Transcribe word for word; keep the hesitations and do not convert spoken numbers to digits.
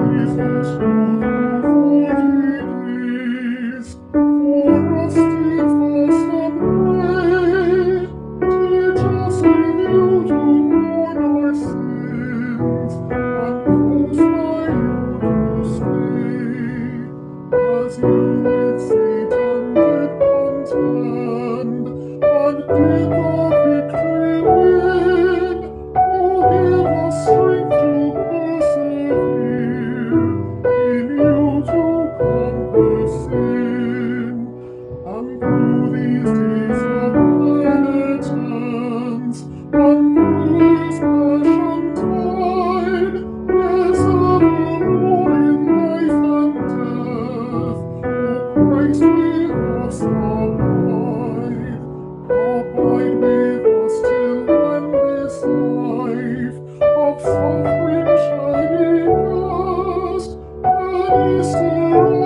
Jesus knew the forty days, for us did fast and pray. Teach us in you to mourn our sins, and close by you to stay. As you with Satan did contend, and did the victory win, oh, give us strength to persevere, in you to conquer sin. And through these days of penitence, and through this passion tide, yes, evermore in life and death, O Christ with us abide. Abide with us till when this life of suffering shall be past, and Easter